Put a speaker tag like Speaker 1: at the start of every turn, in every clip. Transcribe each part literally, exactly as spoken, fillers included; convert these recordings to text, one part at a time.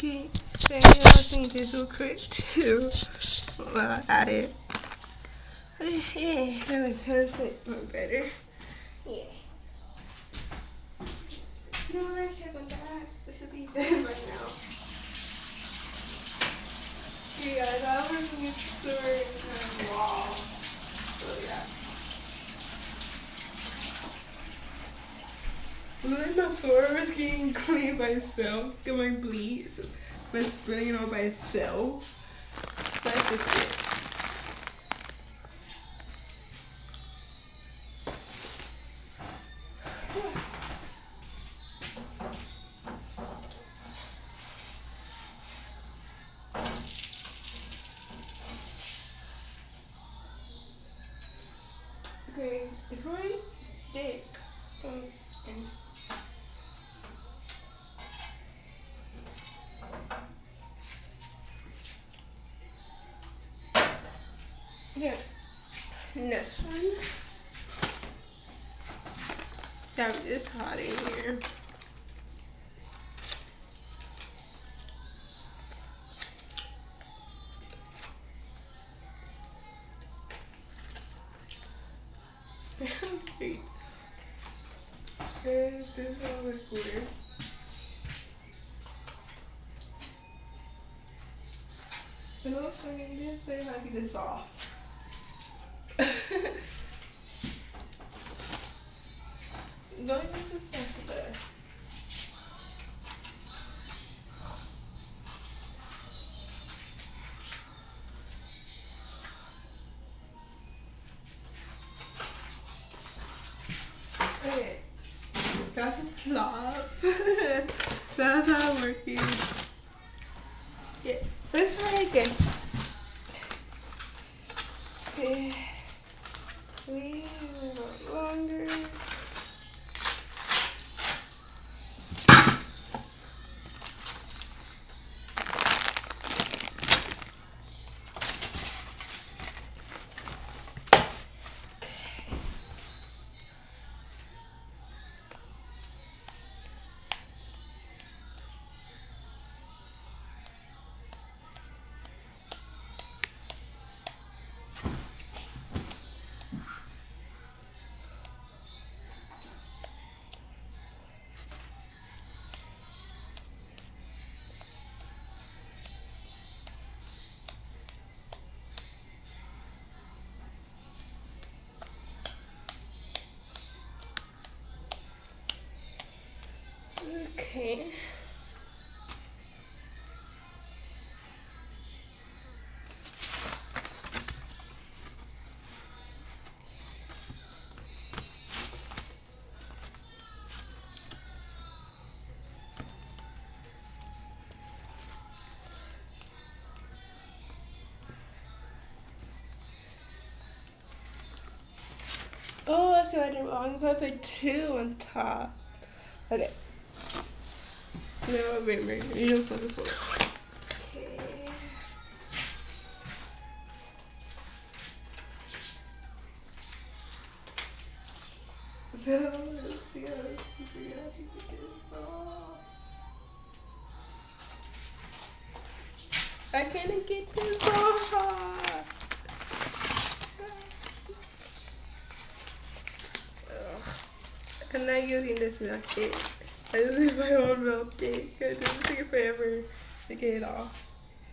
Speaker 1: Okay, so I think this real quick too. While I add it. Yeah, that makes sense. Much better. Yeah. No, let's check on that. This should be done right now. Okay, guys, I was going to store it in the wall. So, yeah. Look, my floor was getting clean by itself. Get my bleed. So, by spreading it all by itself. That's just it. Okay, it's really thick. Um, and yeah, next one. Damn, it's hot in here. Okay. Okay, this is all cooler. And also, I didn't say how to get this off. Don't use this spatula. Okay, that's a flop. That's not working. Yeah, let's try again. Okay, we want longer. Okay. Oh, I see what I did wrong. I put two on top. Okay. No, wait, wait. You don't put it. Okay. No, let's see how to figure out how to get this off. I can't get this off. I'm not using this milk cake. I just use my own milk cake because it's taking forever to get it off.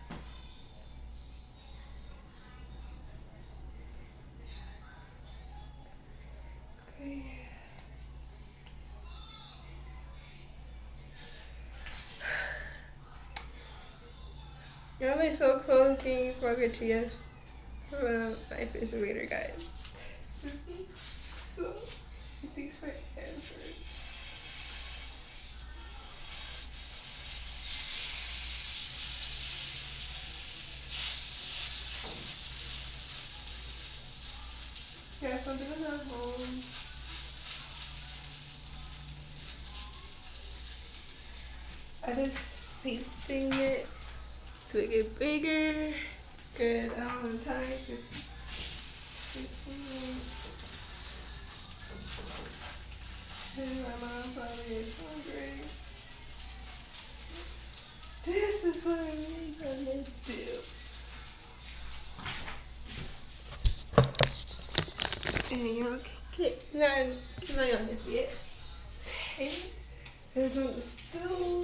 Speaker 1: Okay. Y'all are so close getting forget to yes. Um, my refrigerator, guys. So, these for answers. Yeah, something at home. I just safing it to make it bigger. Good. I don't have time to. And my mom probably is hungry. This is is what I'm really gonna do. And y'all can get none, none on this yet. Okay. There's on the stove.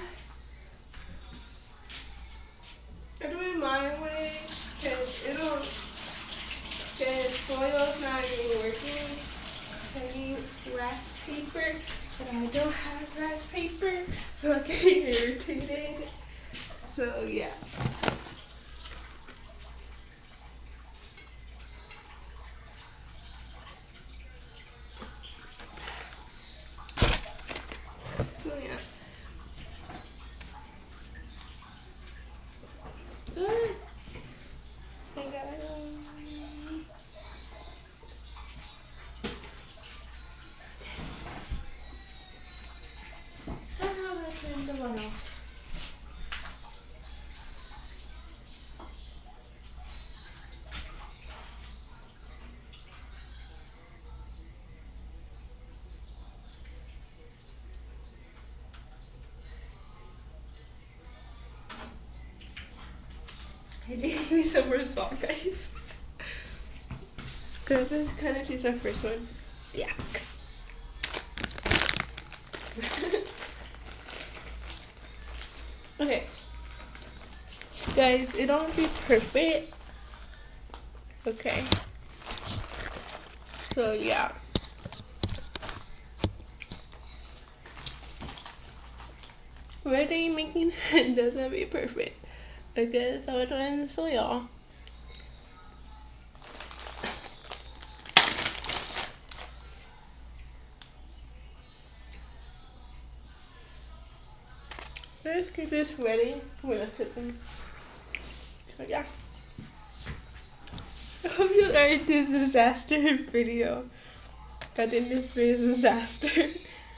Speaker 1: I'm doing my way because it'll, the foil's not even working. I need rice paper, but I don't have rice paper, so I get irritated. So yeah. So yeah. Ah, I got it. Ah, that's in the bottle. I did give me some more salt, guys. Cause this kind of is my first one. Yeah. Okay, guys, it don't be perfect. Okay. So yeah. Everything making it doesn't be perfect. Okay, so we're doing this, so y'all. Let's get this ready when I cook them. So yeah. I hope you liked this disaster video. I think this video is a disaster.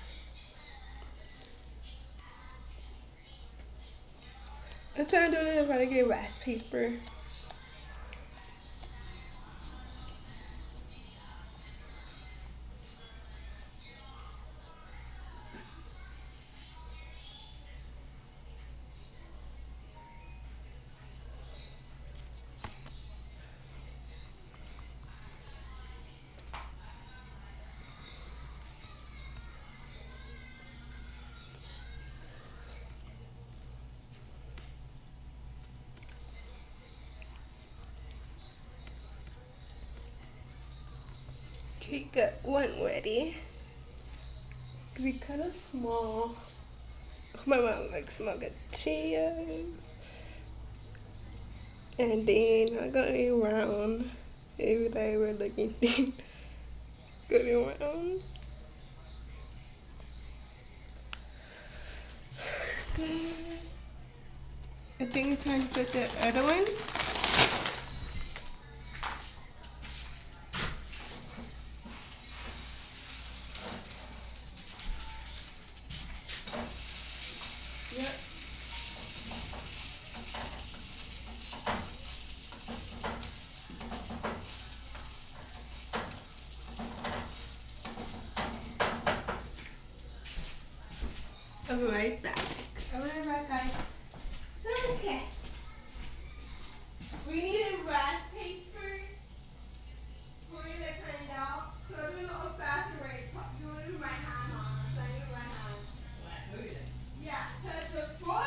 Speaker 1: I'm trying to do this if I get rice paper. Okay, got one ready. Be kind of small. My mom likes small tortillas. And then I'm gonna be round. Every day we're looking thin. Gonna round. I think it's time to put the other one. Yep. I'll be right back. I'll be right back, guys. Okay. We need a rice paper for you to cut it out. So I'm doing old fashioned way. You want to do right hand on. So I need right hand. Yeah, because the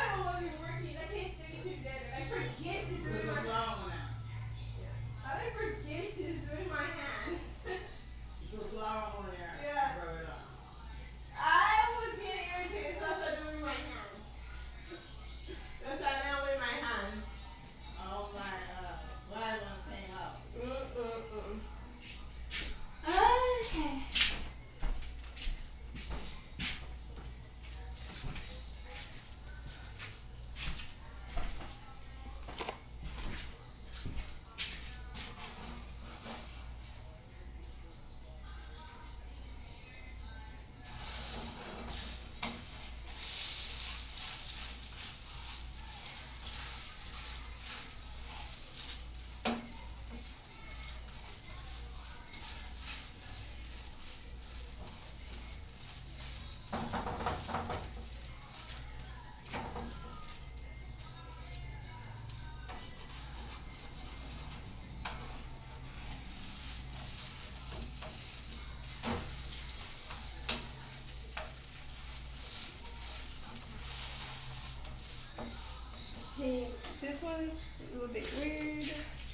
Speaker 1: Okay, this one is a little bit weird.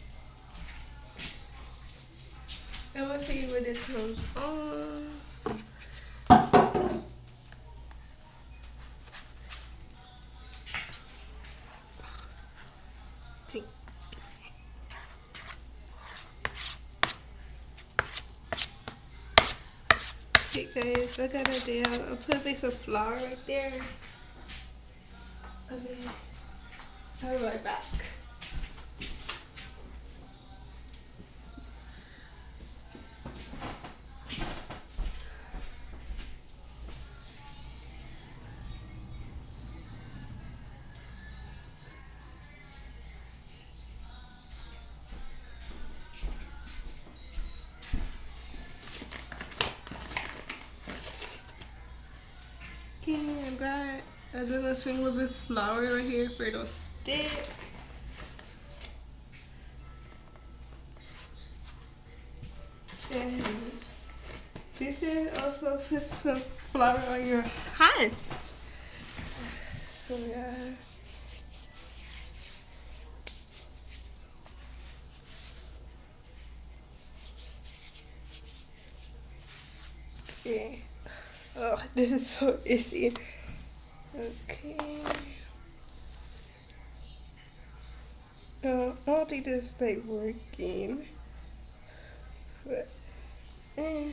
Speaker 1: I want to see what this goes on. See. Okay guys, I got an idea. I'll put a piece of flour right there. Okay, I'll be right back. Okay, I got a little swing with the flour right here for it to stick. And this is also put some flour on your hands. So yeah. Okay. Oh, this is so easy. Okay. Uh, I don't think this is like working. But, eh.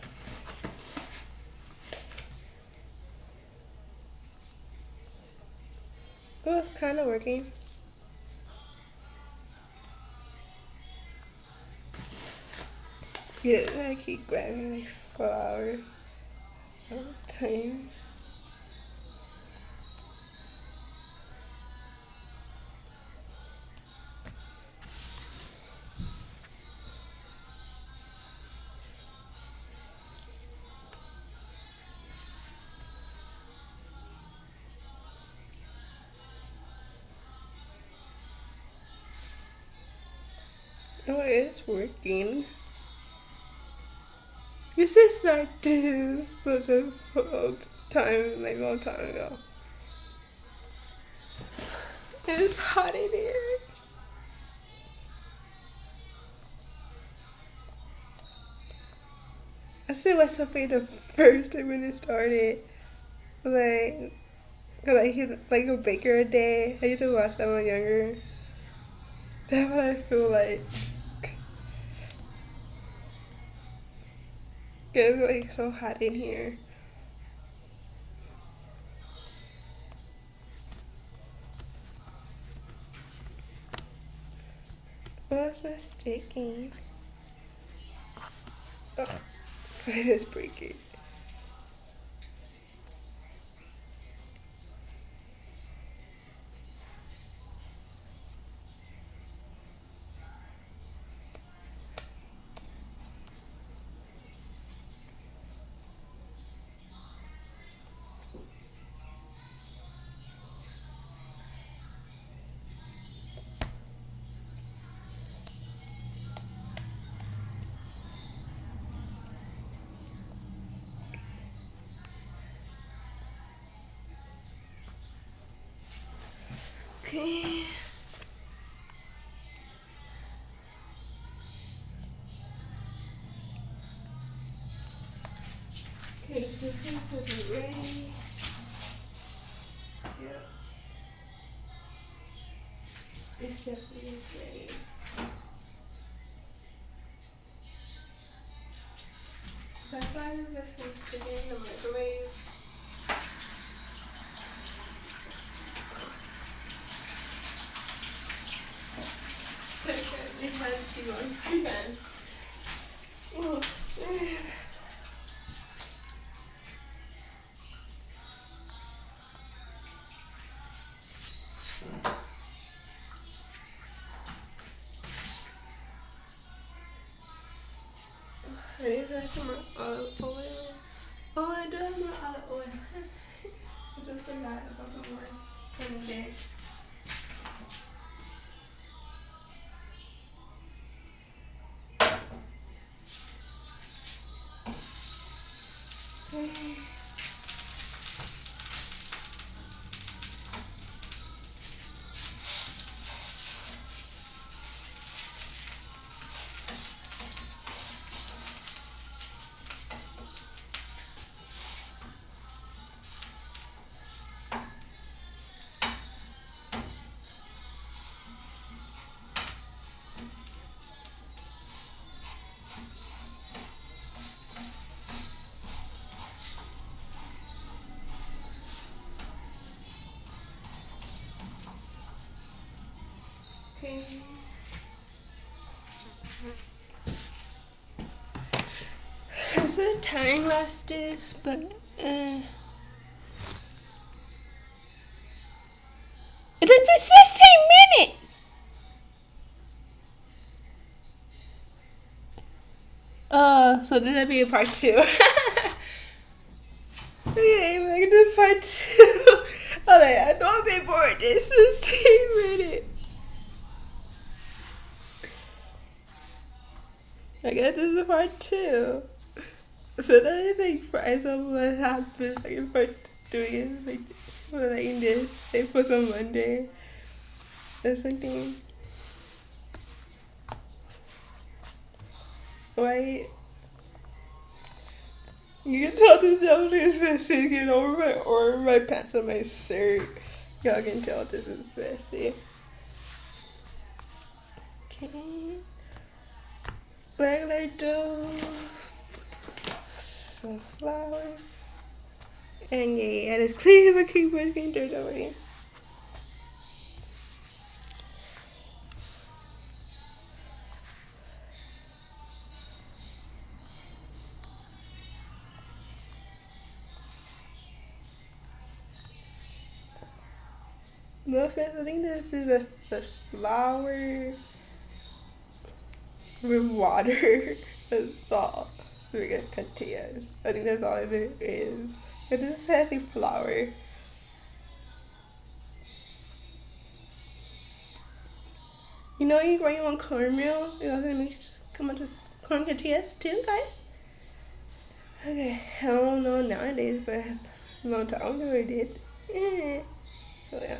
Speaker 1: Oh, it's kind of working. Yeah, I keep grabbing like flour all the time. Oh, it's working. This is like this such a long time, like long time ago. It's hot in here. I said myself the first time when it started, like, like like a baker a day. I used to watch that when I was younger. That's what I feel like. It's like so hot in here. Oh, it's not sticking. Ugh, it is breaking. Okay. Okay, this is to be ready. Yeah. It's definitely ready. That's why I'm just going to put it in the microwave. So it has to go on my pan. Oh, man. I need to add some more olive oil. Oh, I do have more olive oil. I just forgot about some more from there. Okay. time lapse this, but uh, it took me sixteen minutes. Uh, so this will be a part two. Okay, we're gonna do part two. Okay, I know I'll be bored. This is sixteen minutes. I guess this is part two. So then I think price of what happens like if I doing it like for like in this like for some Monday or something. Right? You can tell this is messy, get over my or my pants on my shirt. Y'all can tell this is messy. Okay. Regular dough. Some flour. And yeah, I just clean my keyboard getting dirt away. Muffins, I think this is a, the flour with water and salt. So we get tortillas. I think that's all it is. It just has a flour. You know, you when you want cornmeal, you also make come on to corn tortillas too, guys. Okay, I don't know nowadays, but a long time ago I did. Yeah. So yeah.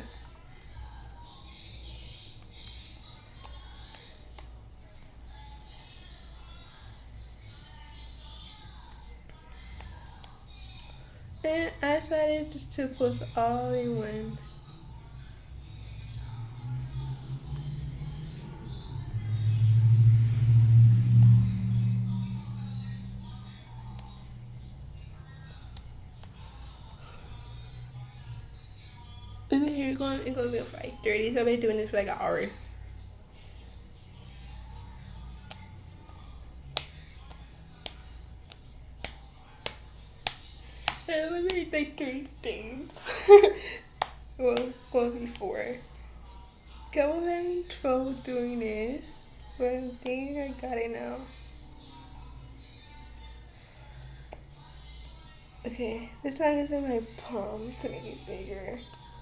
Speaker 1: And I decided just to post all in one. And then here going it's gonna be five thirty, so I've been doing this for like an hour. And I made like three things. Well, gonna be four. Okay, I was having trouble doing this, but I think I got it now. Okay, this time is in my palm to make it bigger.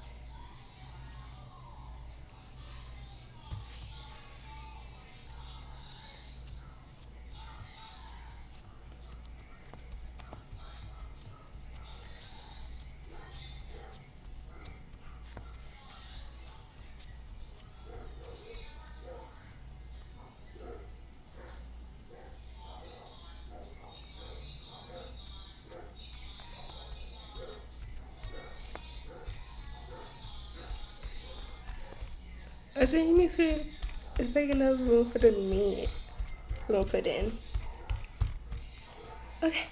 Speaker 1: I think it makes it, it's like enough room for the meat. We're gonna put in. Okay.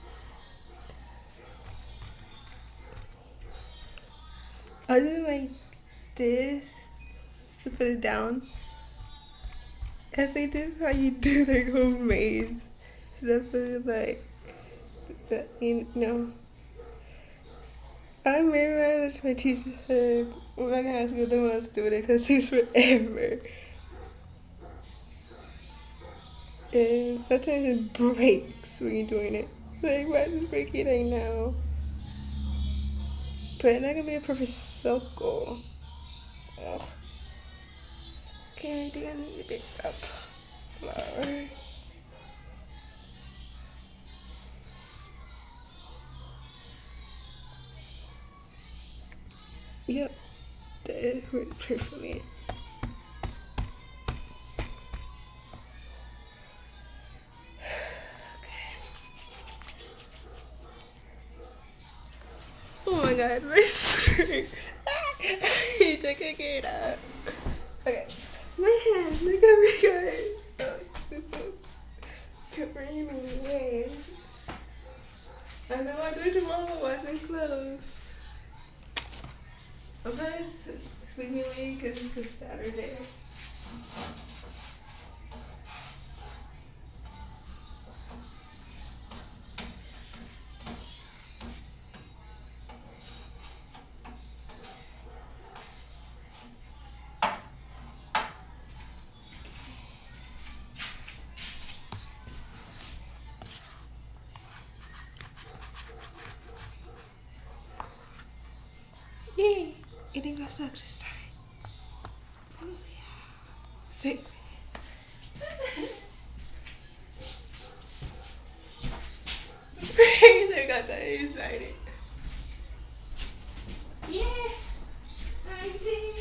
Speaker 1: I do like this to put it down. I think this is how you do like homemade. So definitely like, the, you know. I remember that my teacher said, when I high school, they want us to do it because it takes forever. And sometimes it breaks when you're doing it. Like, why is it breaking right now? But it's not gonna be a perfect circle. Ugh. Okay, I think I need to pick up flour. Yep, that worked perfectly. Okay. Oh my god, my shirt. I can't get it up. Okay. Man, look at me, guys. Oh, covering me, yes. I know I do it tomorrow, washing clothes. I'm probably sleeping late because it's Saturday. It ain't gonna suck this time. Oh, yeah. See? They got that excited. Yeah, I did.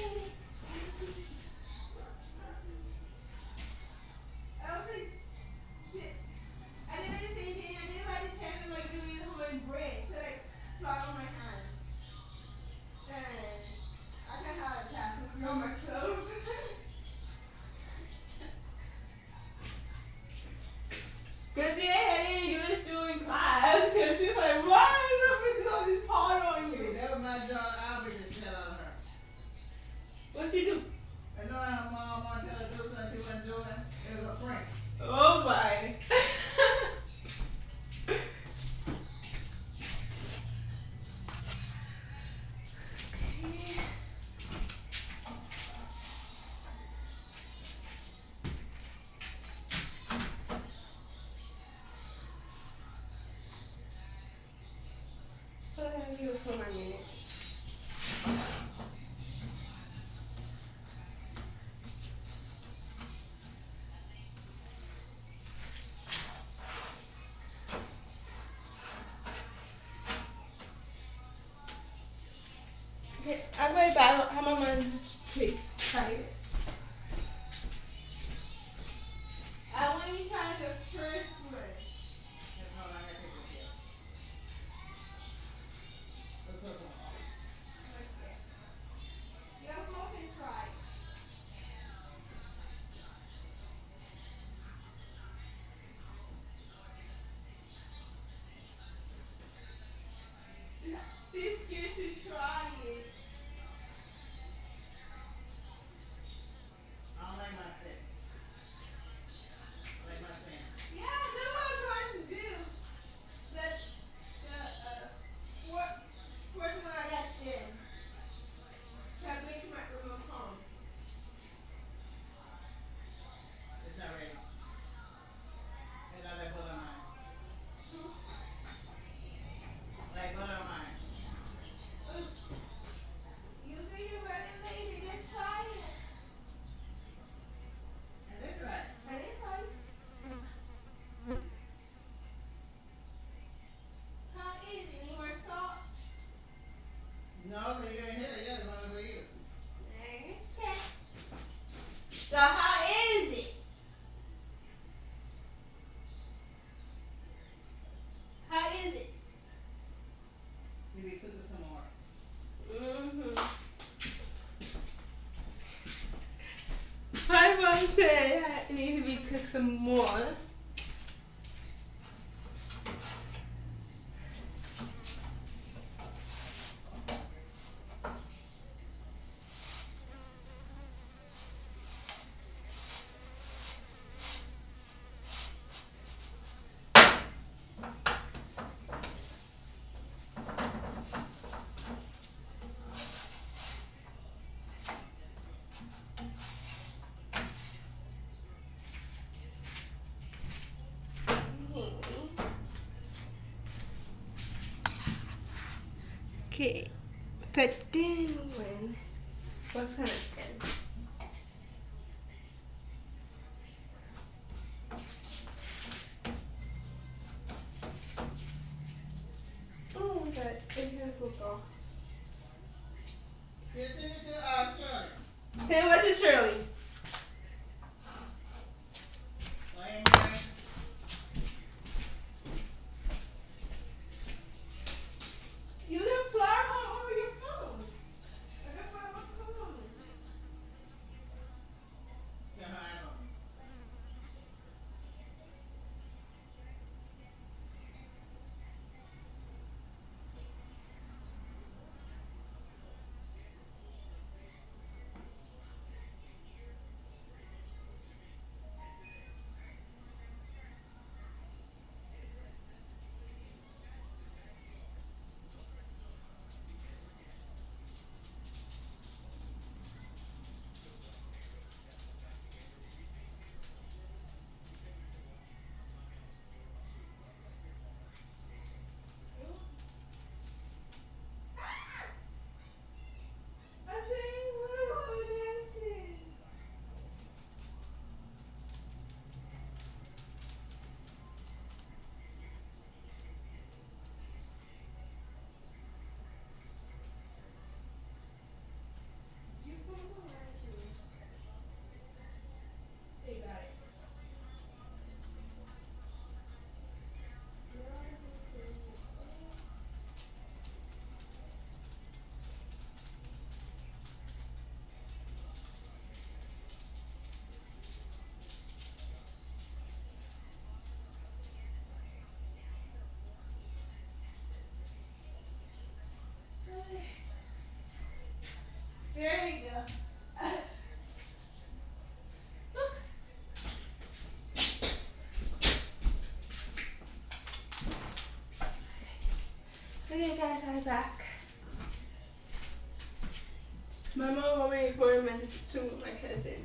Speaker 1: I was like, I didn't say anything. I didn't like the chance of like doing homemade bread to like fly on my hands. And I can't have a task with on my clothes. Cause yeah, I didn't do this during class. Cause she's like, why is there all this powder on you?
Speaker 2: Okay, that was my job. I'll be the shit out of her.
Speaker 1: What she do?
Speaker 2: I know her mom wanted her to do something she wasn't doing. It was a prank.
Speaker 1: Oh my. I'll give it four more minutes. Okay, I'm going back. How my mind's taste tired. I want you to try the first one.
Speaker 2: That's all I got to take it. What's up?
Speaker 1: Yeah, both and try. She's scared to try it.
Speaker 2: I don't like my stick. I like my stand.
Speaker 1: Yeah, that's what I'm trying to do. That the uh fourth fourth one I got there. Try to make my remote home.
Speaker 2: It's not ready. And I like butter on mine. Like butter on mine.
Speaker 1: You think you're ready, lady? Let's try it.
Speaker 2: And that's right.
Speaker 1: I didn't try it. How is it? Any more salt?
Speaker 2: No, but you ain't hit it yet. It's only for you.
Speaker 1: Okay. So how is it? How is it?
Speaker 2: You be cooking some more.
Speaker 1: Mm-hmm. My mom said it needs to be cooked some more. Okay, the thin one. What's kind of thin? Oh, but it has look off.
Speaker 2: Get it to uh, Shirley.
Speaker 1: Say what's it, Shirley?
Speaker 2: Lame man.
Speaker 1: You can fly all over your phone. I can fly my phone.
Speaker 2: Get her out of it. here.
Speaker 1: Okay guys, I'm back. My mom want me for a message to my cousin.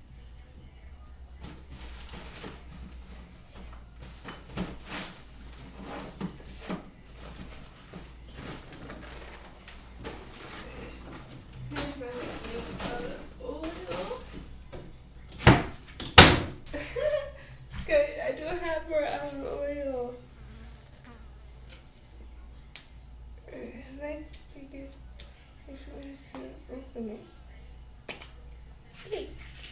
Speaker 1: Okay, I do have more olive oil. Like, if you want to open it. Hey.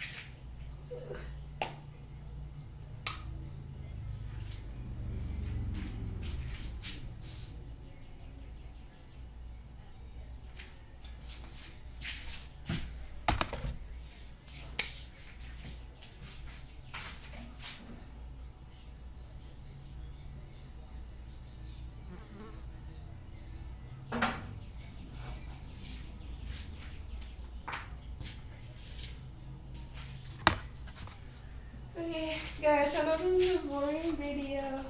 Speaker 1: Okay, guys, I know this is a boring video.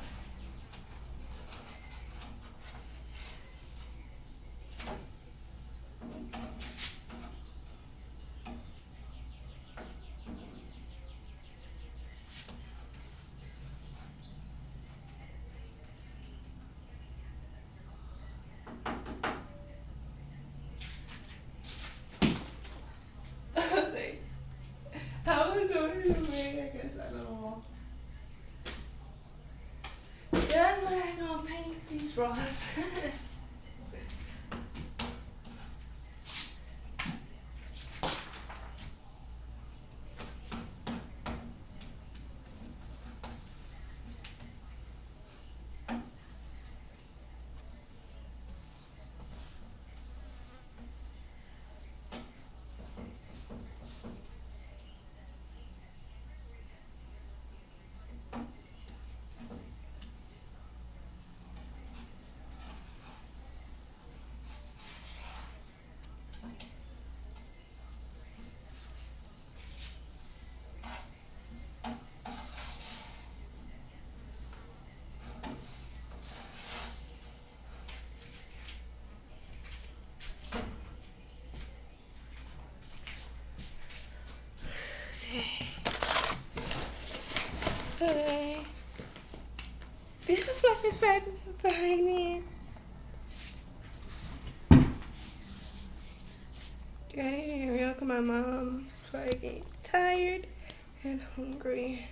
Speaker 1: How was it? I guess I don't know. Yeah, I'm not gonna paint these rocks. Okay. There's a fluffy fat behind me. Okay, here we go. My mom. So I get tired and hungry.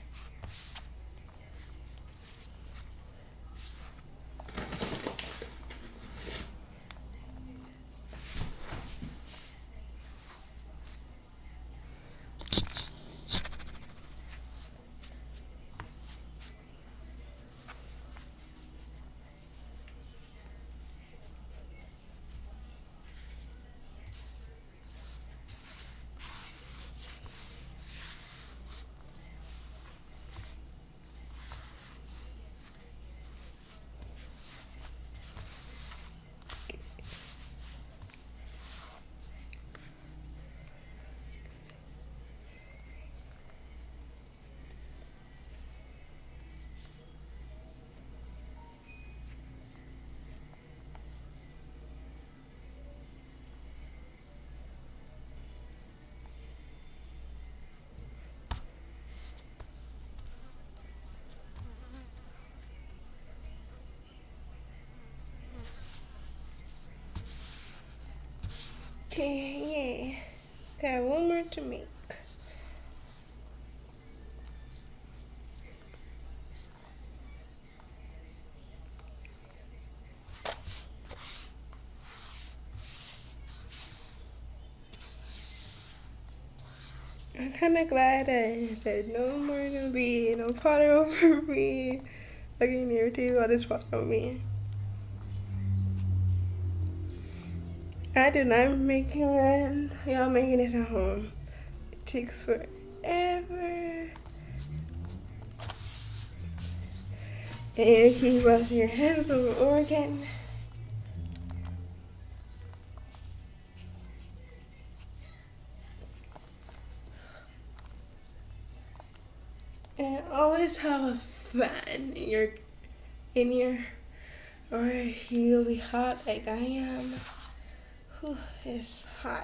Speaker 1: Okay, yeah. Got one more to make. I'm kind of glad that I said no more gonna be no powder over me. I'm getting irritated about this powder on me. I do not make it. Y'all making this at home. It takes forever. And keep washing your hands over and over again. And always have a fan in your in your or you'll be hot like I am. Whew, it's hot.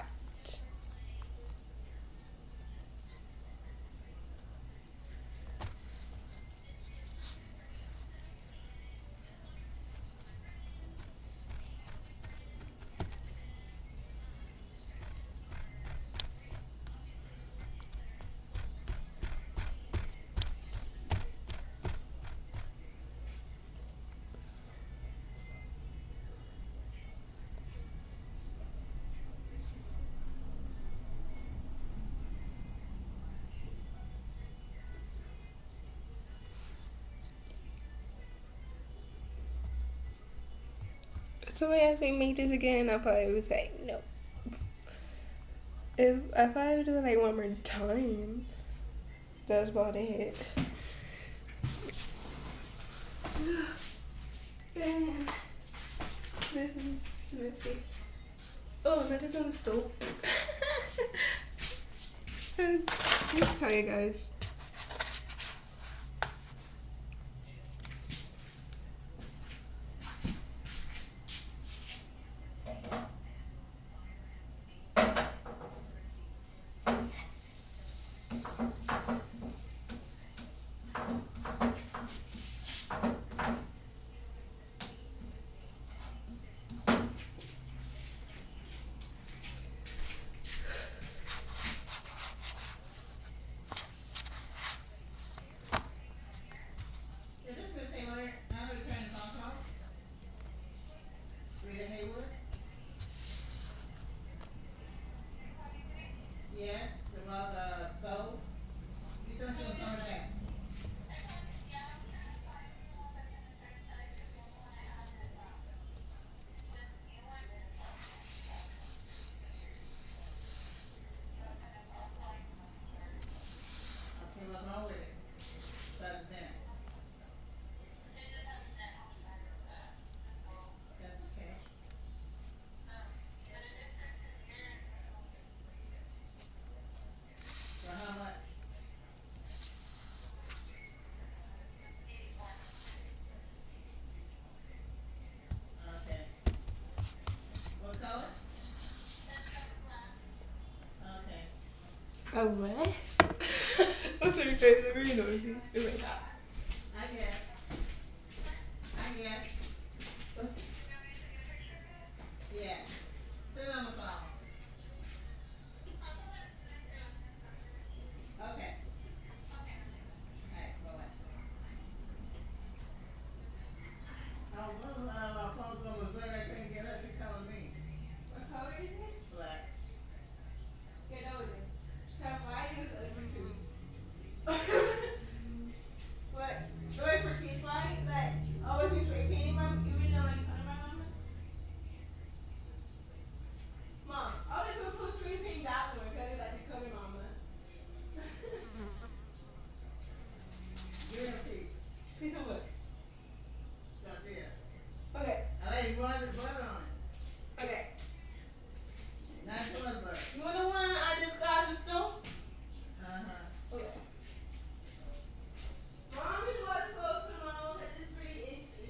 Speaker 1: Somebody asked me to make this again, I probably would say no. If I probably would do it like one more time. That's about it. And this is messy. Oh, nothing's on the stove. Let me tell you guys. A what? What's your face? Like, very noisy. It's like that.
Speaker 2: I guess. I guess.
Speaker 1: What's...
Speaker 2: Yeah. Sit on the phone. Okay. Alright, bye-bye. I was going to have my phone on the I couldn't get her. She called me.
Speaker 1: What color is it?
Speaker 2: Black.
Speaker 1: Get over it. Why is it ugly too? What? Wait for kids, right? Like, oh, if you spray painting, mom, you really don't like under my mama? Mom, I always go put spray paint that one because it's like the color mama.
Speaker 2: Give me a piece.
Speaker 1: Piece of what?
Speaker 2: Up there.
Speaker 1: Okay.
Speaker 2: I like you wanted butter on it.
Speaker 1: Okay.
Speaker 2: Not too much butter.
Speaker 1: You want the one I just got out of the stove?
Speaker 2: Uh-huh.
Speaker 1: Okay. Mommy was close to mom because it's pretty itchy.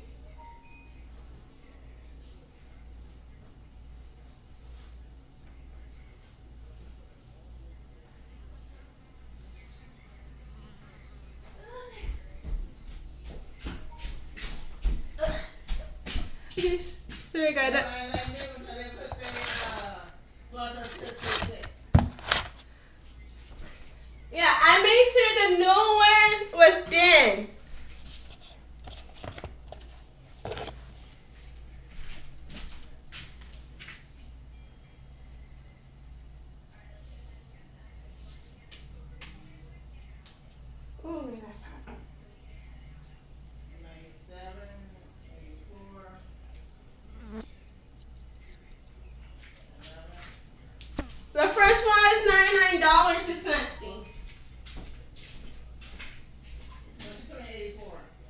Speaker 1: Yes. Sorry, guys.
Speaker 2: Yeah, I like them because they put their, uh, blood on fifty six.
Speaker 1: Yeah, I made sure the new one was thin. Oh, man, that's hot.
Speaker 2: ninety-seven, eighty-four, eleven.
Speaker 1: The first one is ninety-nine dollars or something.
Speaker 2: What's the twenty eighty-four?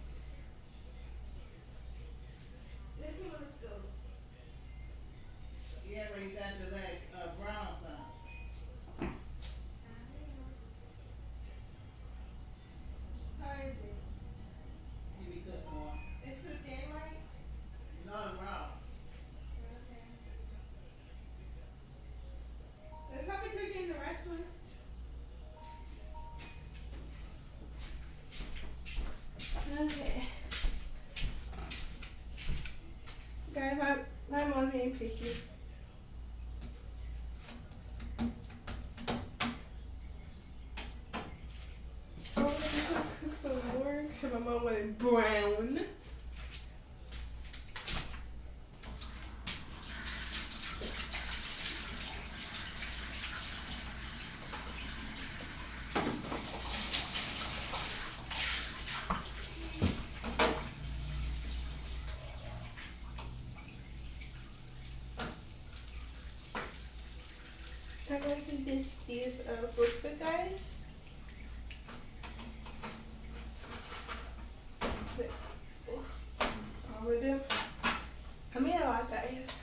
Speaker 1: This one is good.
Speaker 2: Yeah, but you got the like, uh, brown thing.
Speaker 1: And my mom wanted brown. I'm going to just use a book for guys. All of them. I made a lot, guys.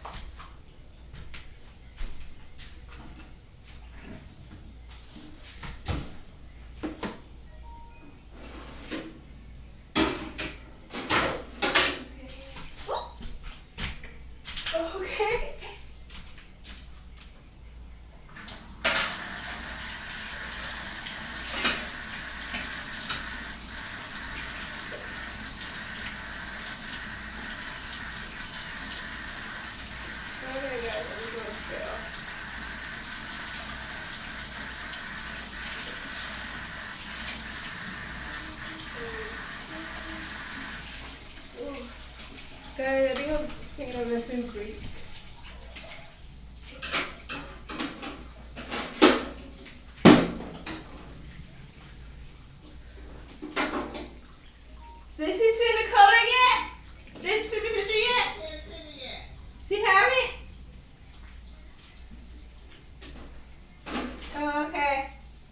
Speaker 1: Okay. Okay, guys, I'm gonna fail. Ooh. Guys, I think I'm thinking of this in Greek. Did she see the color yet? Did she see the picture yet?
Speaker 2: Can't see it yet.
Speaker 1: She have it? Oh, okay.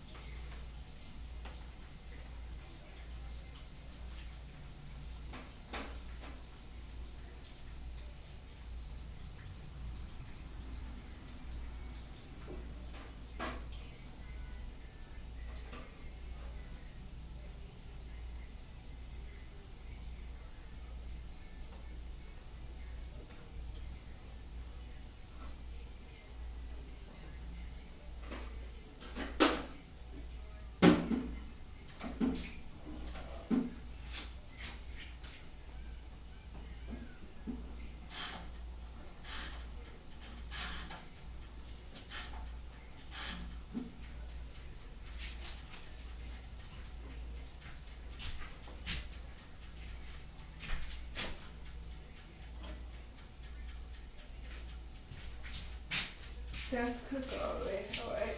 Speaker 1: That's cook all the way. All right.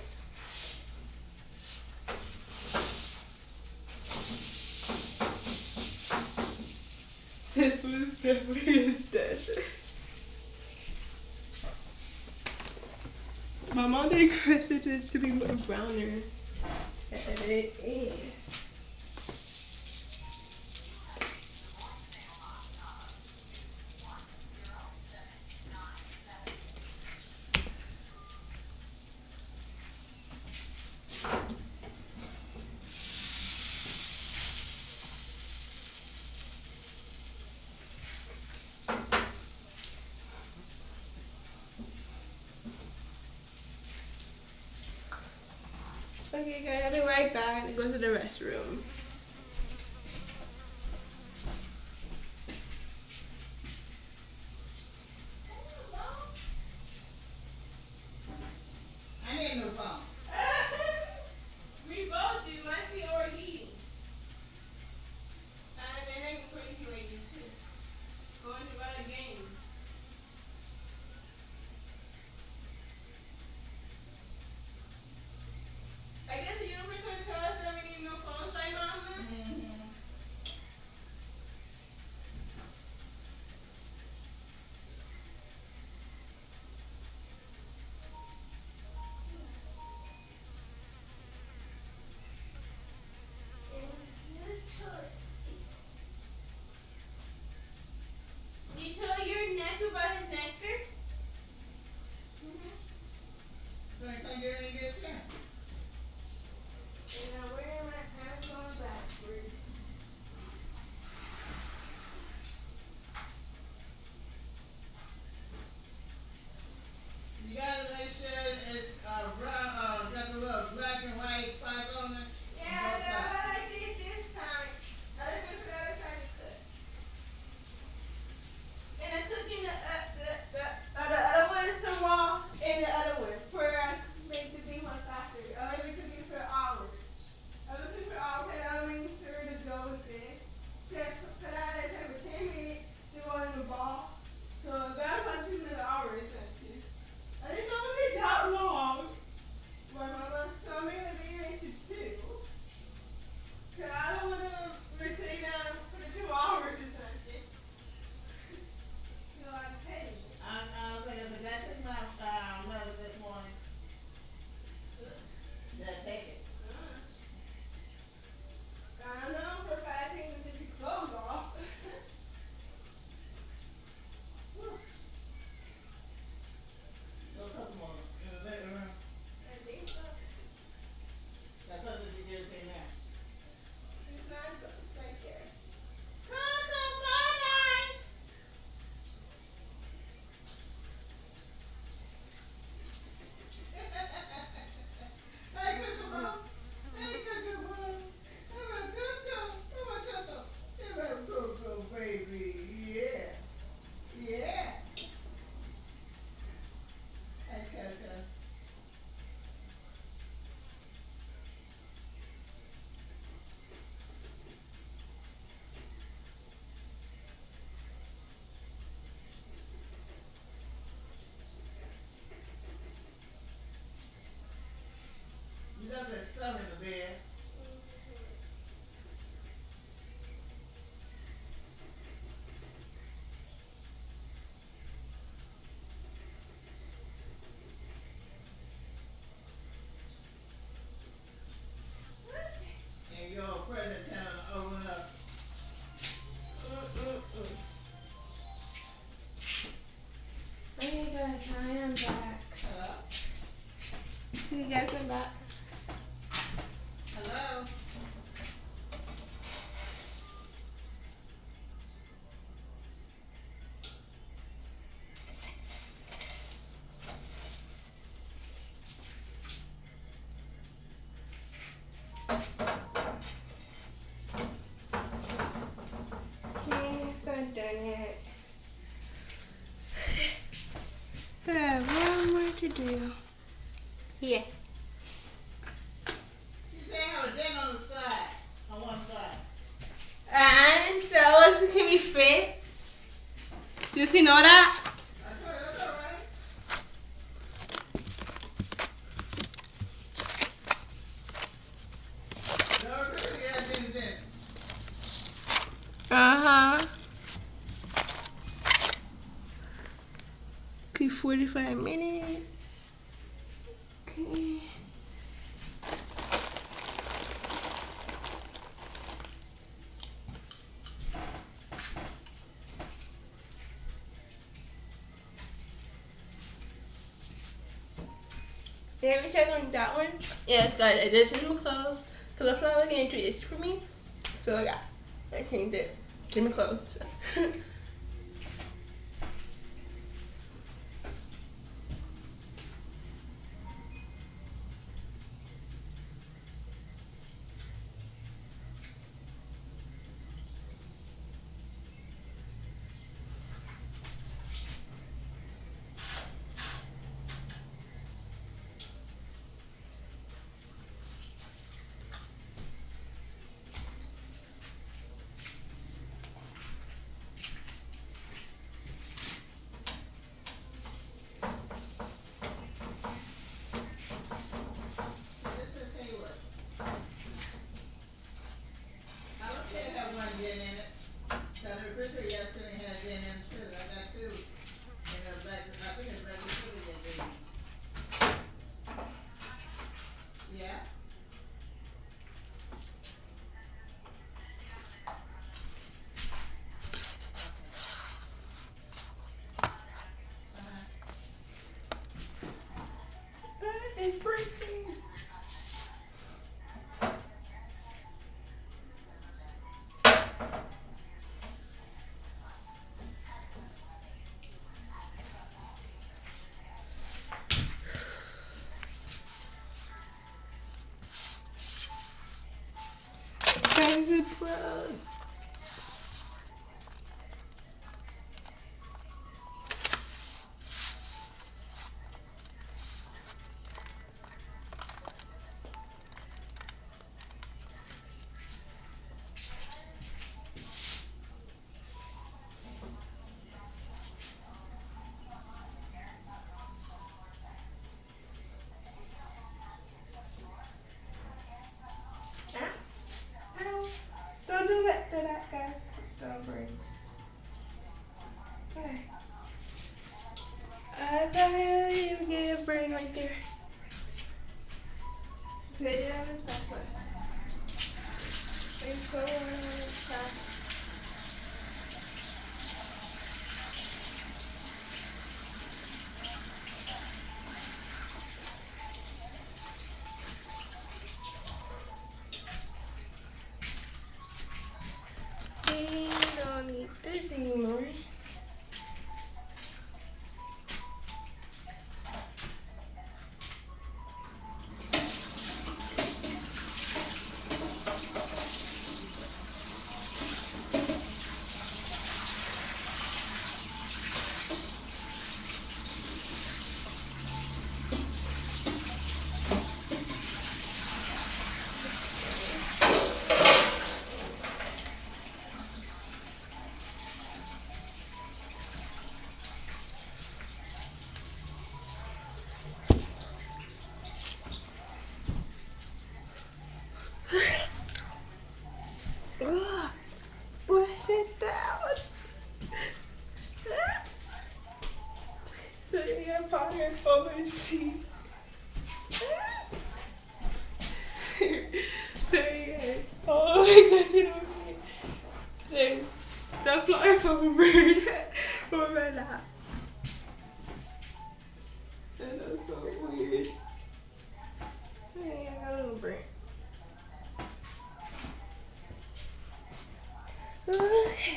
Speaker 1: This food definitely is dead. My mom did requested it to be more browner, and it is. Okay guys, I'll be right back and go to the restroom.
Speaker 2: I need a new phone.
Speaker 1: We both do. I see overheating. And then I'm crazy like you too. Going to run a game. I guess the universe will tell us that we need new phones right now.
Speaker 2: Mm-hmm. left that stuff in the bed. And your present time to open up.
Speaker 1: Mm-mm-mm. Hey guys, I am back.
Speaker 2: Hello?
Speaker 1: You guys are back.
Speaker 2: Hello?
Speaker 1: Okay, it's not done yet. I have one more to do. Yeah.
Speaker 2: She said have a dent on the side, on one side.
Speaker 1: And that was can be fixed. You see know that?
Speaker 2: That's all right, that's all right. No, really, yeah, dent, dent.
Speaker 1: Uh-huh. Okay, forty-five minutes. Okay. Let me check on that one. Yeah, guys, I just did my clothes. Cauliflower getting too itchy for me. So yeah, I changed it. Did my clothes. It's breaking. That is a plug. Don't do that to that guy. Don't break. Okay. I thought I didn't even get a brain right there. Sit down and pass it. It's so fast. We don't need this anymore. You know what I mean? There's the fly from a bird over my lap. And that's so weird. Hey, I got a little bird. Okay.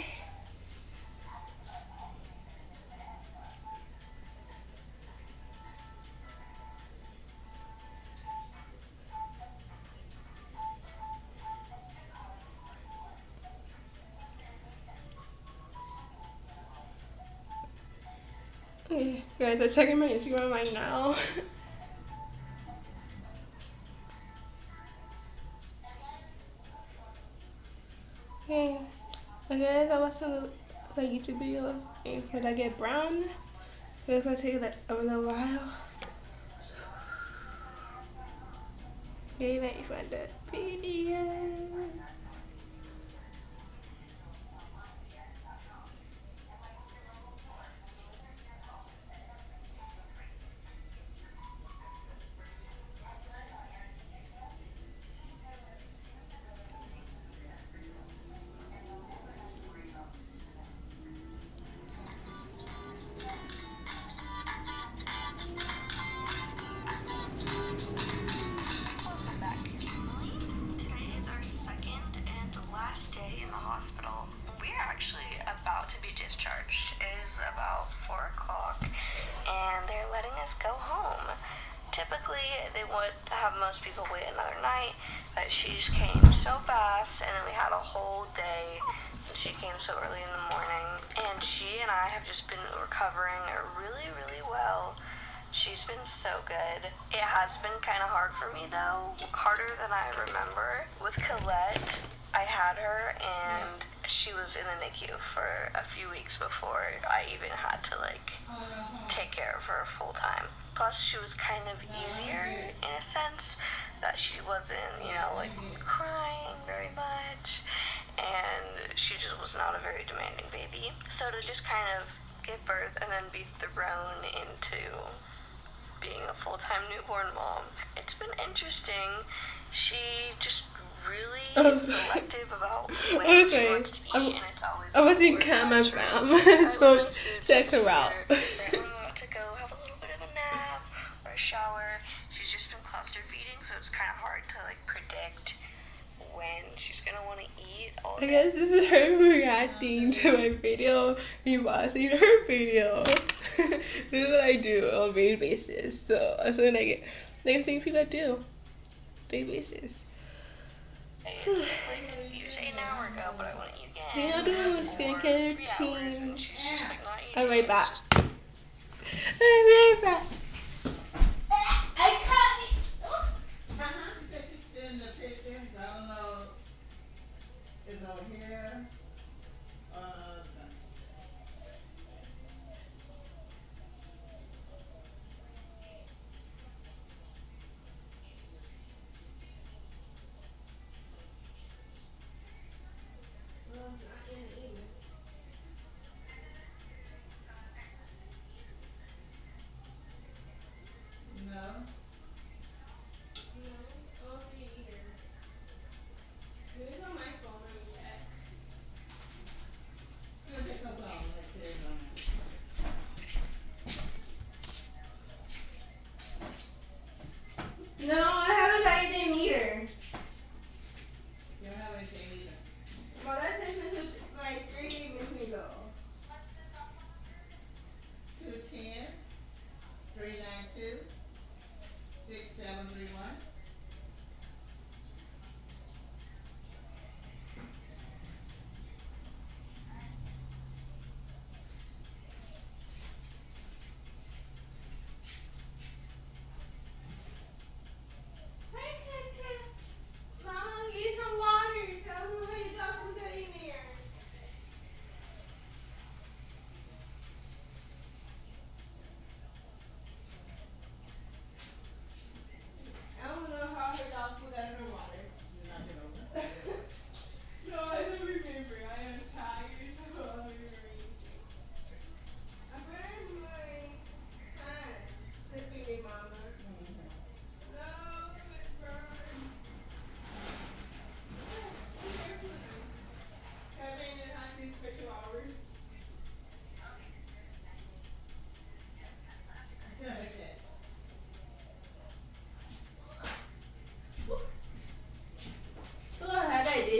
Speaker 1: Okay, guys, I'm checking my Instagram right now. Okay, I guess I watched some like YouTube videos and when I get brown, it's gonna take like a little while. Okay, let me find that video.
Speaker 3: four o'clock and they're letting us go home. Typically, they would have most people wait another night, but she just came so fast, and then we had a whole day since she came so early in the morning. And she and I have just been recovering really, really well. She's been so good. It has been kind of hard for me, though, harder than I remember. With Colette, I had her, and she was in the N I C U for a few weeks before I even had to, like, take care of her full time. Plus, she was kind of easier in a sense that she wasn't, you know, like, crying very much, and she just was not a very demanding baby. So to just kind of give birth and then be thrown into being a full-time newborn mom, it's been interesting. She just really
Speaker 1: oh,
Speaker 3: selective about when
Speaker 1: oh,
Speaker 3: she
Speaker 1: sorry.
Speaker 3: wants to eat,
Speaker 1: I'm,
Speaker 3: and it's always
Speaker 1: I was in
Speaker 3: before
Speaker 1: camera
Speaker 3: sunrise.
Speaker 1: fam, so
Speaker 3: Our food
Speaker 1: check
Speaker 3: gets
Speaker 1: her out.
Speaker 3: here. Grandma to go have a little bit of a nap or a shower. She's just been cluster feeding, so it's kind of hard to like predict when she's gonna want to eat all
Speaker 1: I
Speaker 3: day.
Speaker 1: guess this is her reacting to my video. You watching her video. This is what I do on a daily basis. So that's what I get. Next thing people do, daily basis.
Speaker 3: It's like, you say an hour ago, but I want to eat again.
Speaker 1: Yeah, I do a skincare
Speaker 3: Three hours,
Speaker 1: routine.
Speaker 3: and she's just like not eating.
Speaker 1: I'm right
Speaker 3: It's
Speaker 1: back.
Speaker 3: just-
Speaker 1: I'm right back.
Speaker 2: I cut it. Uh-huh. She said she's in the picture. I don't know. Is over here. Uh,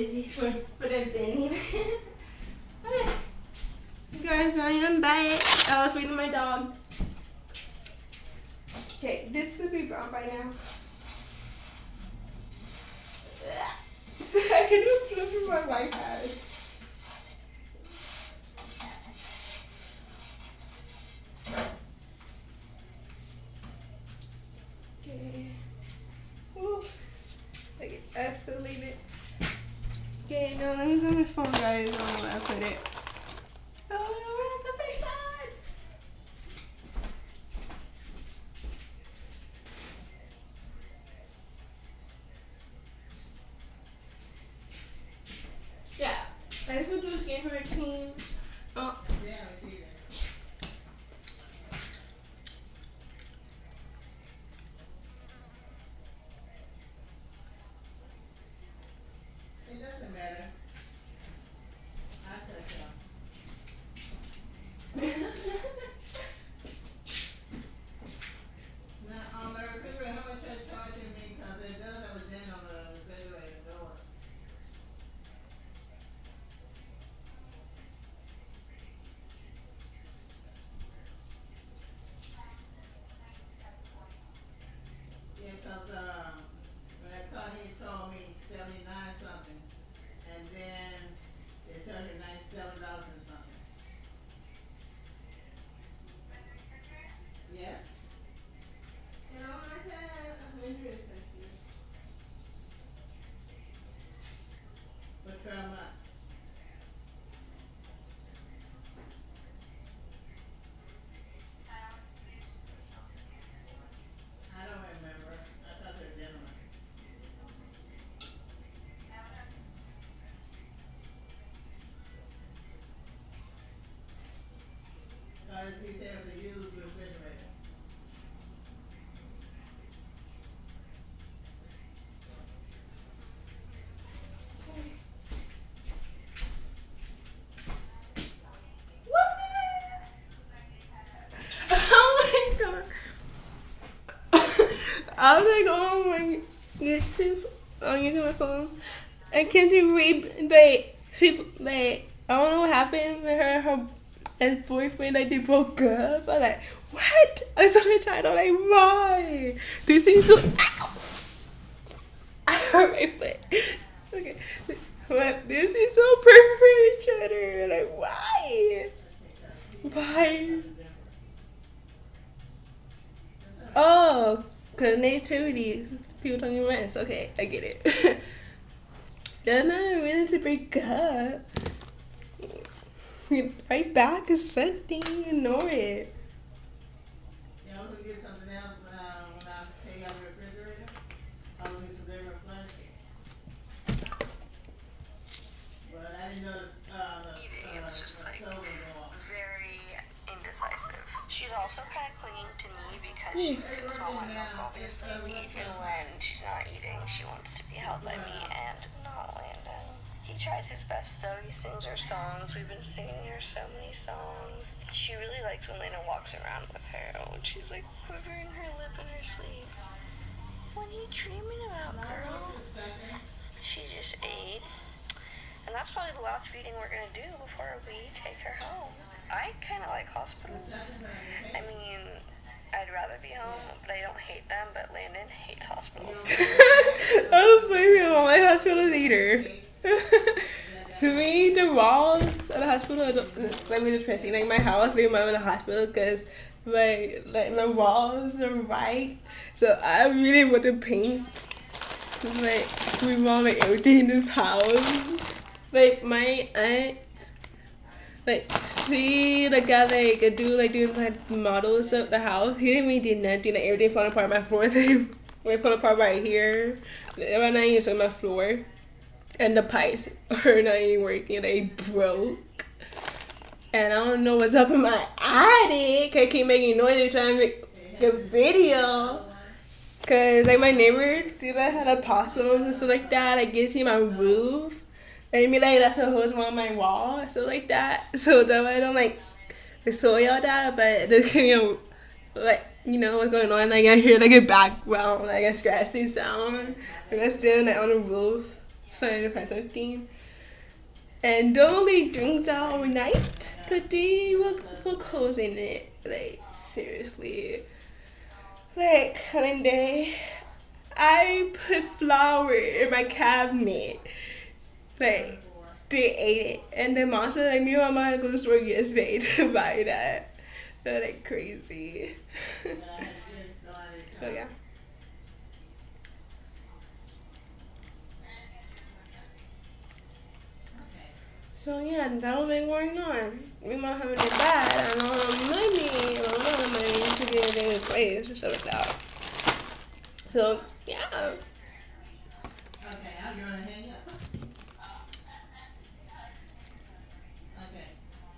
Speaker 1: busy for, for the bending. Okay. Guys, I am back. I was feeding my dog. Okay, this should be brown by now. I can do flip through my white hat. Okay. Woo. Like I feel like it. Okay, no, let me put my phone, guys. I don't know where I put it. Oh, no, where I put my phone? Yeah, I could do a skin for a team. Oh.
Speaker 2: Yeah, we did. It doesn't matter. I touch them. Now, on the refrigerator, how much that's charging me? Because it does have a dent on the refrigerator door. Yeah, because um, when I called, he told me seventy-nine something, and then they charged me ninety-seven dollars and something. Yes,
Speaker 1: You know, I said a hundred something.
Speaker 2: for twelve months. I don't remember. I thought it was gentleman. Because he said it was a used refrigerator.
Speaker 1: Oh my god. I was like, oh my YouTube on YouTube my phone. And can't you read like she like I don't know what happened with her her ex boyfriend, like they broke up. I'm like, what? I saw the title, like why? This is so ow. I hurt my foot. Okay. But this is so perfect for each other. Like why? Why? Oh, cause nativity. People talking rents. Okay, I get it. They're not a reason to break up. Right back is something. Ignore it.
Speaker 2: You know, we get something else, uh, when I take out the refrigerator, I will get some different furniture. But I didn't know, uh, the,
Speaker 3: Eating,
Speaker 2: uh,
Speaker 3: it's just
Speaker 2: the
Speaker 3: like
Speaker 2: stove was on.
Speaker 3: very indecisive. She's also kind of clinging to me because she can smell my milk, obviously. Even when she's not eating, she wants to be held by me and not Landon. He tries his best though. He sings her songs. We've been singing her so many songs. She really likes when Landon walks around with her. When she's like quivering her lip in her sleep. What are you dreaming about, girl? She just ate. And that's probably the last feeding we're gonna do before we take her home. I kind of like hospitals. I mean, I'd rather be home, but I don't hate them. But Landon hates hospitals.
Speaker 1: I don't blame you on my hospital either. To me, the walls of the hospital don't let me depressing. Like my house, they might in the hospital because like like the walls are white. So I really want to paint. Like we want like everything in this house. Like my aunt, like see the guy like do like doing like models of the house. He didn't really do nothing. Like everything falling apart. My floor, they like falling apart right here. Right now, you on my floor. And the pipes are not even working. They broke. And I don't know what's up in my attic. I keep making noises trying to make a video. Cause like my neighbors do that had a possum and stuff like that. I get see my roof. And me like that's a hose on my wall and stuff like that. So that way I don't like show y'all that, but just you know like you know what's going on. Like I hear like a background, like a scratching sound. And that's still like on the roof. Final Fantasy theme. And don't leave drinks out overnight, cause they will, will close in it. Like, seriously. Like, one day, I put flour in my cabinet. Like, they ate it. And then mom said, like, me and my mom go to the store yesterday to buy that. They're like crazy. So, yeah. So yeah, that was been going on. We might have it bad. I don't have money. I don't have money to get in a place or something like that. So yeah.
Speaker 2: Okay, I'm gonna hang up. Okay.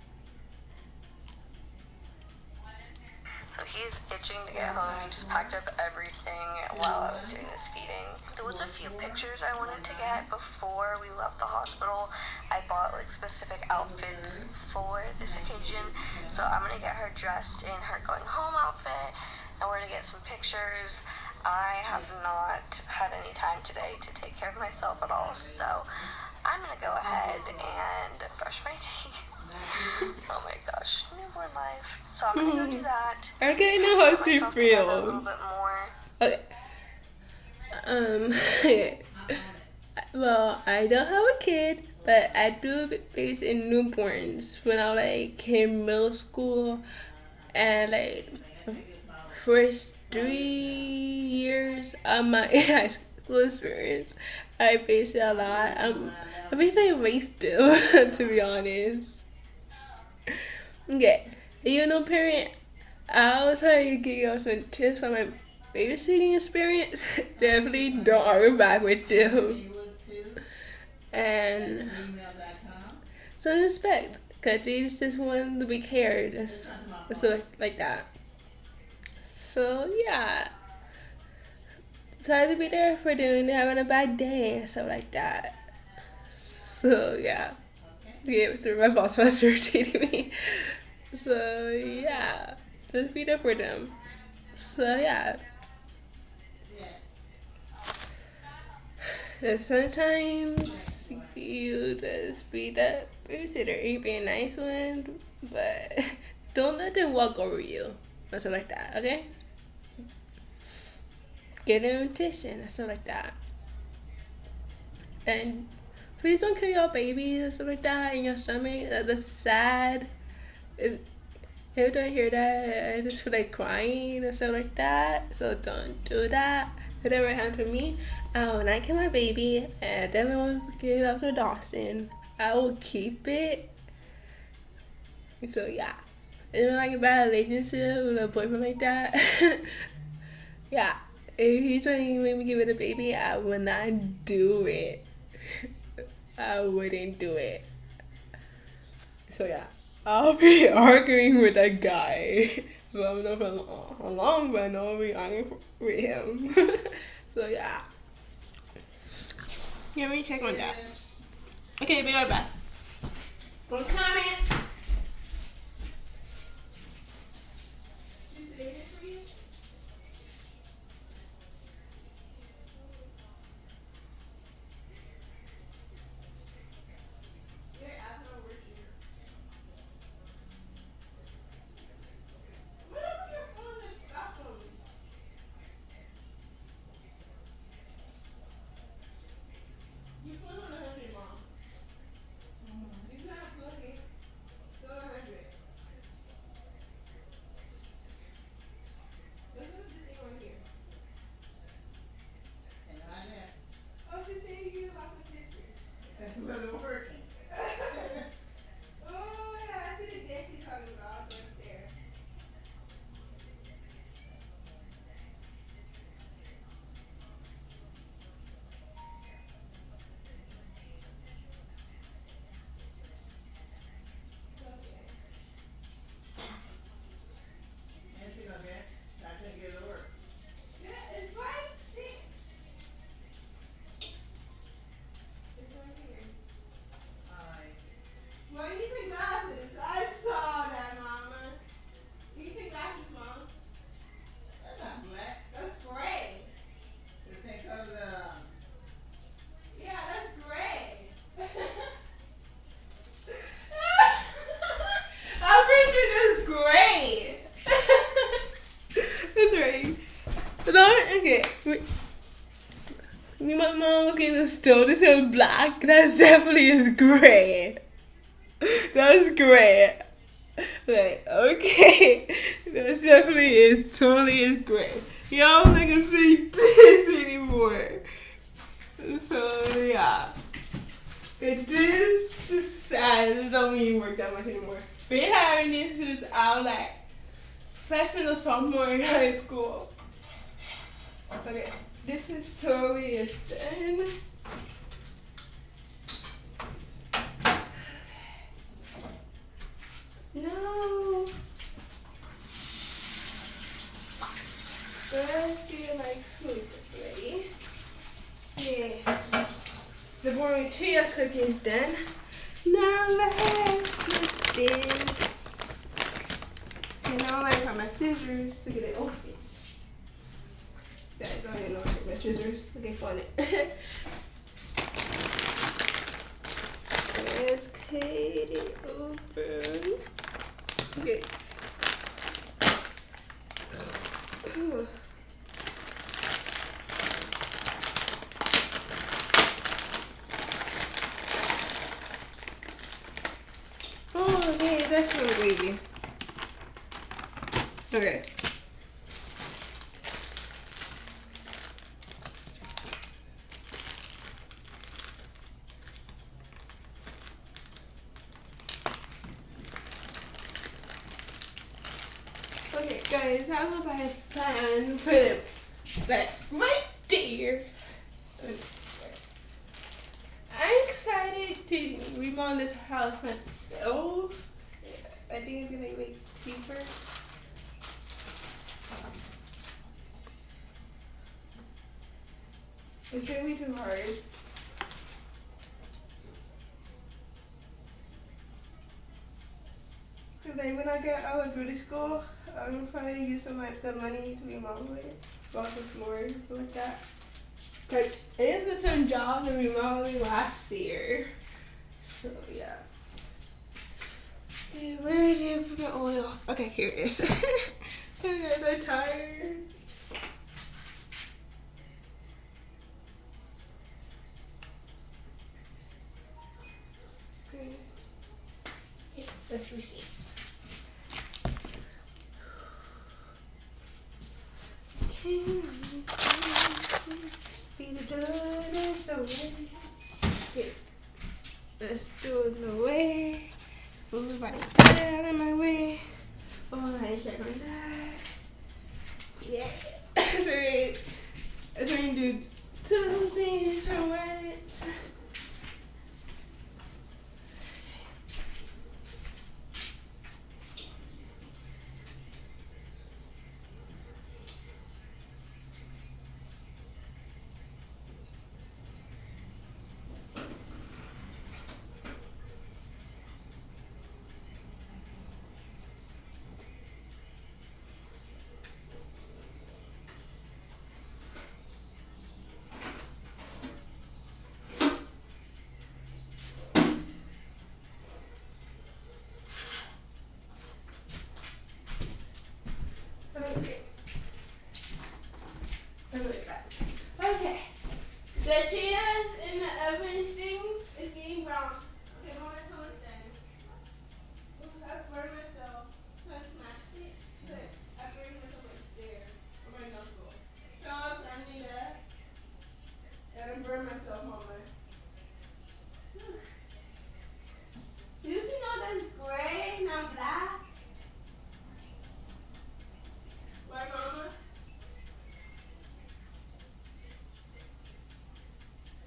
Speaker 3: So he's itching to get home. He just packed up everything while I was doing this feeding. There was a few pictures I wanted to get before we left the hospital. I bought like specific outfits for this occasion. So I'm gonna get her dressed in her going home outfit and we're gonna get some pictures. I have not had any time today to take care of myself at all. So I'm gonna go ahead and brush my teeth. Oh my gosh, newborn life. So I'm gonna go do that.
Speaker 1: Okay, I know how
Speaker 3: Get
Speaker 1: she
Speaker 3: myself together a little
Speaker 1: feels.
Speaker 3: bit more.
Speaker 1: Okay. Um. Well, I don't have a kid, but I do face in newborns when I like in middle school and like first three years of my high school experience. I face it a lot. I'm I face it way still, to be honest. Okay, you know, parent, I'll try to give you some tips from my babysitting experience. Definitely don't argue back with them. And some respect, because they just want to be cared. It's, it's like, like that. So, yeah. Try to be there for them when they're having a bad day and stuff like that. So, yeah. Yeah, through my boss was irritating me. So, yeah. Just be there for them. So, yeah. And sometimes you just be that babysitter. You be a nice one, but don't let them walk over you or something like that, okay? Get an invitation or something like that. And please don't kill your babies or something like that in your stomach. That's sad. If, if I hear that, I just feel like crying or something like that. So don't do that. It never happened to me. I will not kill my baby, and I definitely won't give it up to Dawson. I will keep it. So yeah, it's like a bad relationship with a boyfriend like that. Yeah, if he's trying to make me give it a baby, I would not do it. I wouldn't do it. So yeah, I'll be arguing with that guy. But I'm not for long, long but I know I'll be arguing with him. So yeah. Let me check on that. Okay, be right back. I'm coming. Me and my mom look in the store. This is black. That definitely is gray. That's gray. Like, okay. That definitely is totally is gray. Y'all don't can see this anymore. So, yeah. It just is sad. It don't even work that much anymore. Been having this since I was like freshman or sophomore in high school. Okay, this is totally is done. No. I feel like food is ready. Yeah. The boring trio cookie is done. Now let's put this. And now I got my scissors to get it open. Guys, don't even know how to take my scissors. Okay, fun it. Let's cut it open. Okay. Oh, okay, that's so wavy. Okay. Okay, guys, how about I find put it like right there? I'm excited to remodel this house myself. I think it's gonna be way cheaper. It's gonna be too hard. Cause like when I get out of beauty school, I'm probably use some of the money to remodel it, go off the floors and stuff like that. Cause it is the same job in remodeling last year, so yeah. Okay, where did you put my oil? Okay, here it is. You guys are tired. Okay. Here, let's receive. Be the goodness away. Here. Let's do it the way. Move right there out of my way. Oh, I check on that. Yeah. So wait. So we can do two things at once. Okay. Okay. The cheese in the oven thing is getting brown. Okay, I'm gonna come with them. I burned myself. So I smashed it. But I burned myself right there. On my knuckle. So I was standing there. And I burned myself on my. Do you see all that's gray, not black? Right, Mama?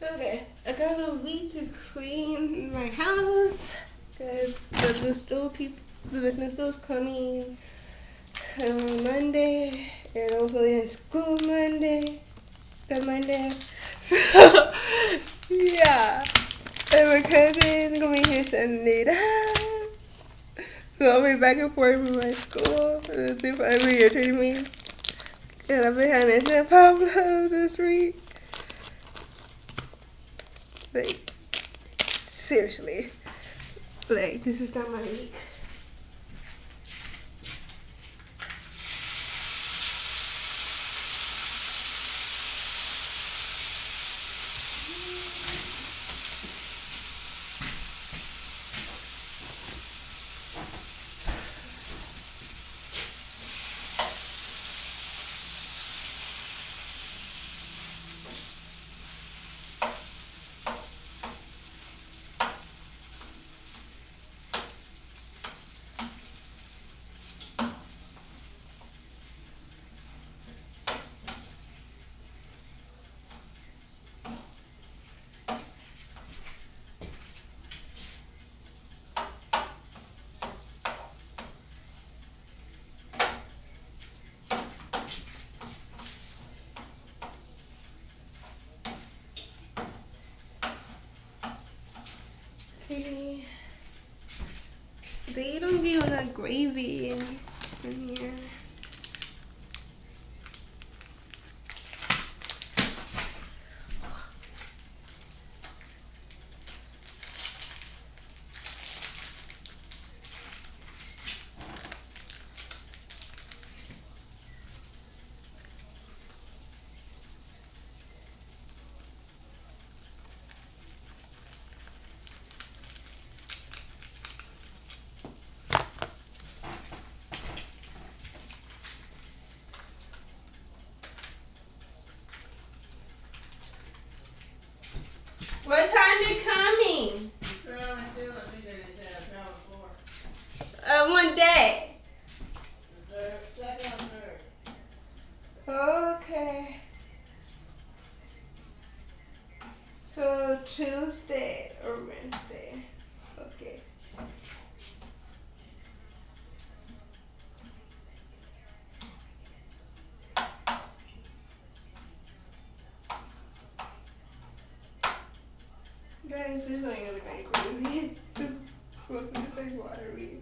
Speaker 1: Okay, I got a week to clean my house because the new stove people, the new stove's coming on Monday, and I'm going to school Monday, that Monday. So yeah, and my cousin gonna be here Sunday. So I'll be back and forth with my school. It's been every year treating me, and I've been having San Pablo this week. Like, seriously. Like, this is not my week. Okay. They don't be on that gravy in, in here. What time you coming?
Speaker 2: twelve and two, I think they said twelve and four.
Speaker 1: Uh, one day.
Speaker 2: The third, second and third.
Speaker 1: Okay. So Tuesday or Wednesday. Okay. Guys, this ain't really like gravy. This is supposed to be like watery.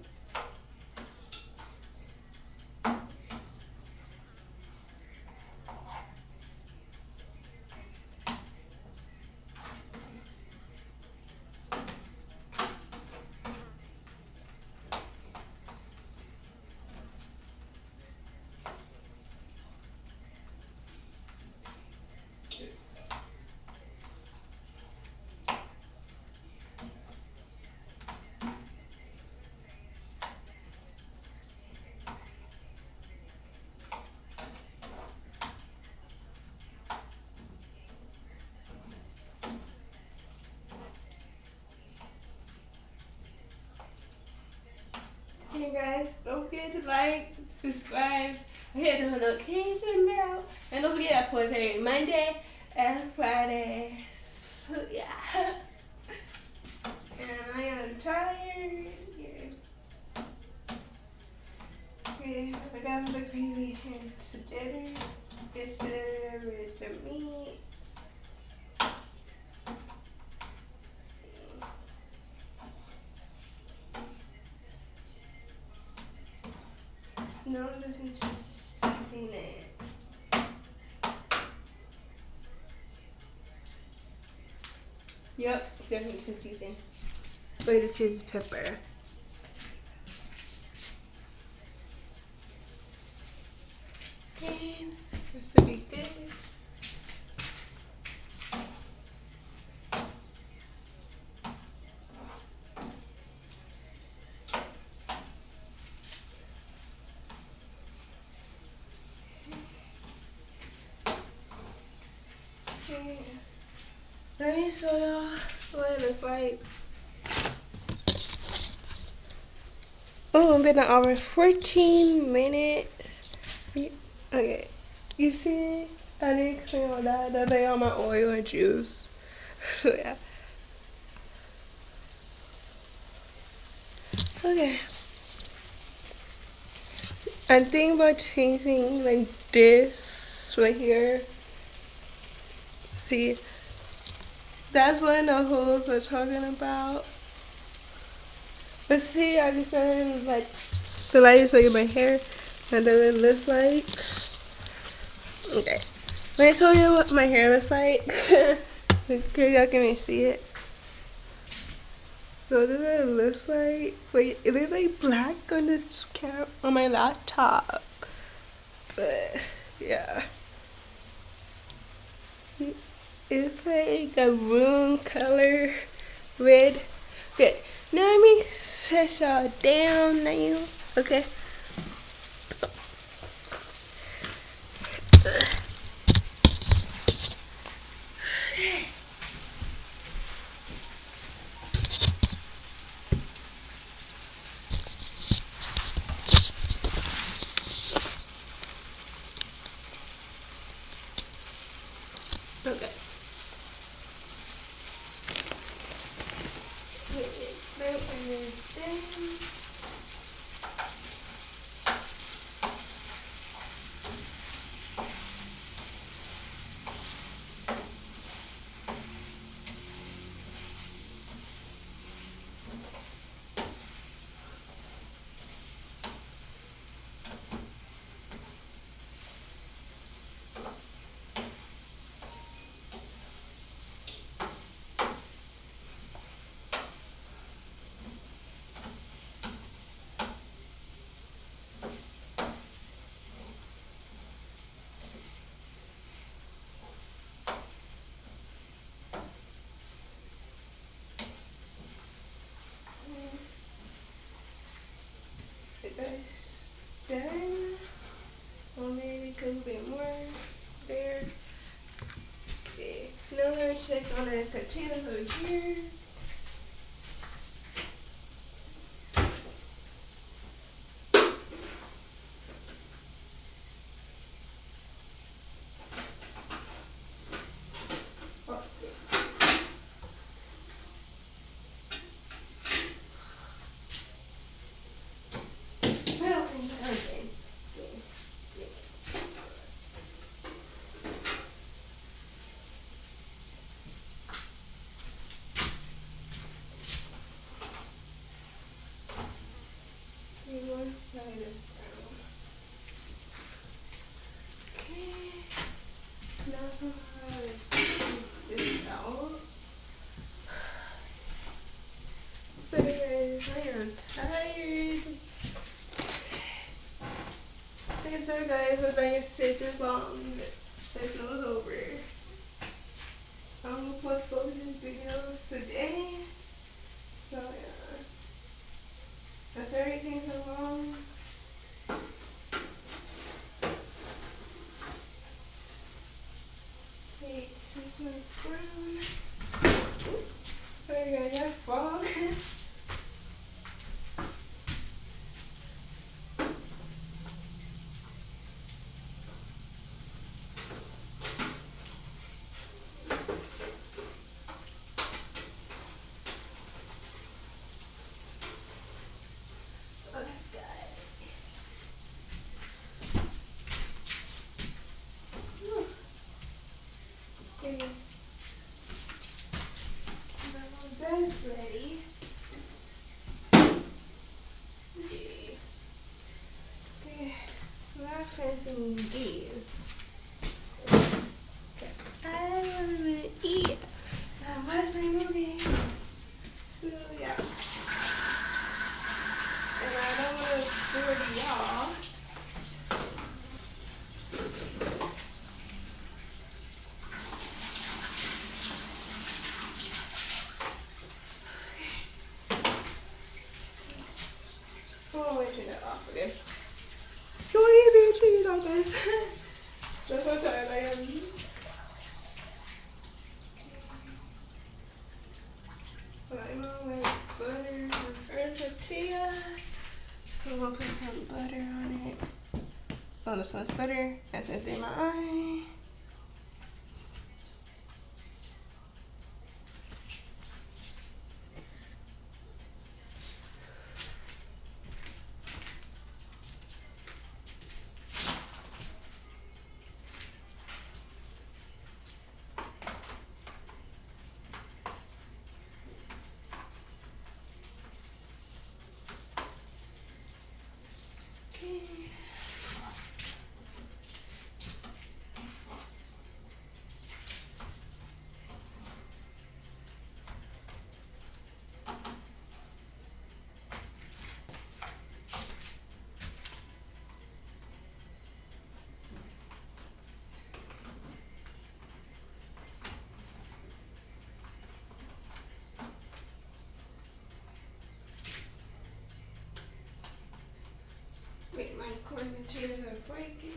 Speaker 1: Hey guys, don't forget to like, subscribe, hit the notification bell, and don't forget I post every Monday and Friday. So yeah. And I am tired. Yeah. Okay, I got the gravy and together. It's together with the meat. No, it doesn't just season it. Yep, definitely some season. Wait, it says pepper. Okay, this will be good. Let me show y'all what it looks like. Oh, it's been an hour fourteen minutes. Okay, you see, I didn't clean all that. That day on my oil and juice. So yeah. Okay. I'm thinking about changing like this right here. See, that's what the holes are talking about. But see, I decided like the light is showing my hair and then it looks like. Okay. Let me show you what my hair looks like. Okay, y'all can see it. So this is what it looks like. Wait, it looks like black on this camera on my laptop. But yeah. It's like a room color red. Okay, now let me set y'all down now. Okay. Okay. Done. Or maybe a little bit more there. Okay. Now we're gonna check on the containers over here. One side is brown. Okay. Now somehow I take this out. So guys, I am tired. Okay, so guys, we're going to sit this long. This nose over. I'm gonna post both of these videos today. So yeah. That's everything so long. Wait, this one's brown. Sorry guys, I fall. That's ready. Okay. Okay. Laughing these. Okay. I want to eat. Now, what's my movies? So, yeah. And I don't want to bore y'all. Oh, wait, turn that off again. Don't eat me cheese on this. That's how tired I am. I'm on my butter and tortilla. So I'm gonna put some butter on it. Oh, this one's butter. That's what's in my eye. corner chairs are breaking.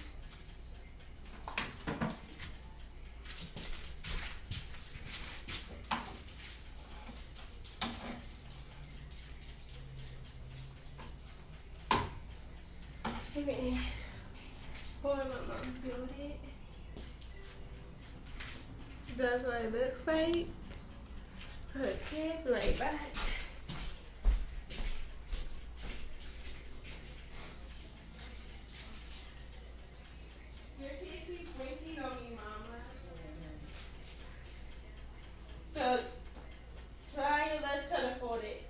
Speaker 1: Okay. Or my mom built it. That's what it looks like. Okay, right back. Your teeth keep blinking on me, Mama. So, sorry, let's try to fold it.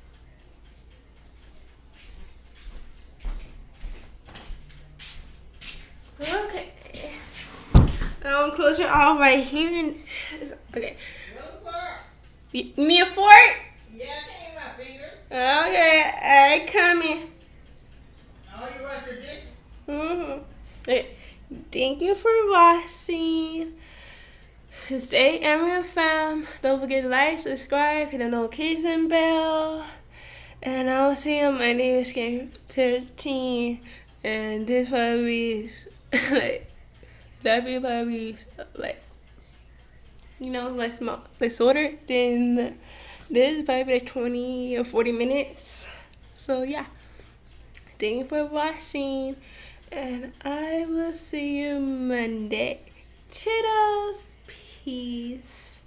Speaker 1: Okay. Um, close your eye right here and okay. You need a fork?
Speaker 2: Yeah, I can't use my finger.
Speaker 1: Okay, I come in.
Speaker 2: Oh, you want the dish?
Speaker 1: Mm-hmm. Okay. Thank you for watching. Stay Emerald Fam. Don't forget to like, subscribe, hit the notification bell. And I will see you. My name is Game thirteen. And this probably is like that be probably like you know like small like shorter than this, probably like twenty or forty minutes. So yeah. Thank you for watching. And I will see you Monday. Toodles. Peace.